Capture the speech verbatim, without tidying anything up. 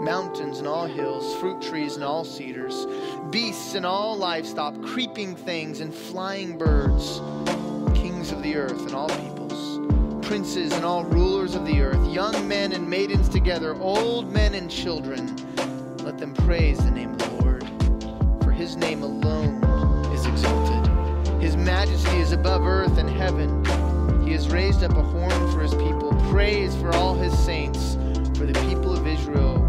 mountains and all hills, fruit trees and all cedars, beasts and all livestock, creeping things and flying birds, kings of the earth and all peoples, princes and all rulers of the earth, young men and maidens together, old men and children. Let them praise the name of the Lord, for his name alone is exalted. His majesty is above earth and heaven. He has raised up a horn for his people, praise for all his saints, for the people of Israel